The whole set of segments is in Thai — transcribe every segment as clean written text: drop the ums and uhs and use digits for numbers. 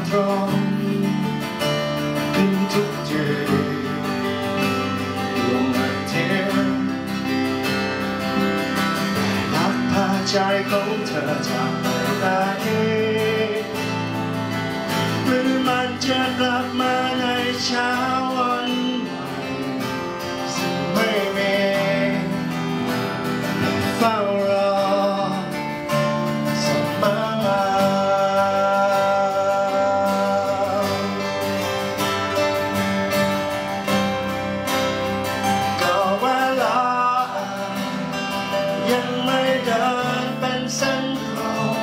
ตรงขึ้นทุกทีลงมาเทียนลักพาใจของเธอจากไปได้หรือมันจะกลับมาในเช้าวันใหม่ซึ่งไม่มีเฝ้ารอเสมอมาก็เวลายังไม่เดินเป็นเส้นตรง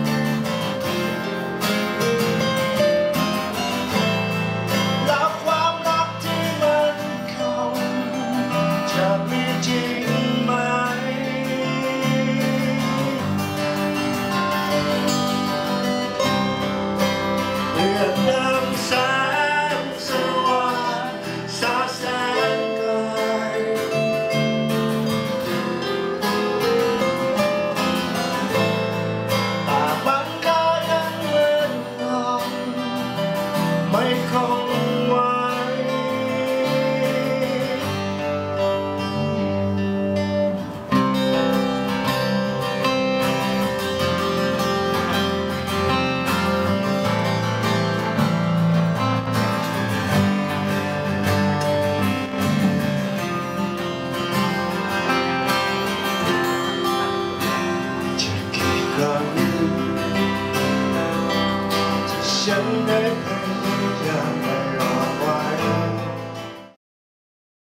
แล้วความรักที่มันคงจะมีจริงไหมเดือนดำแสงสว่างสาดแสงไกลแต่มันก็ยังเหมือนเดิมไม่คงไว้จะกี่ครั้งที่ฉันได้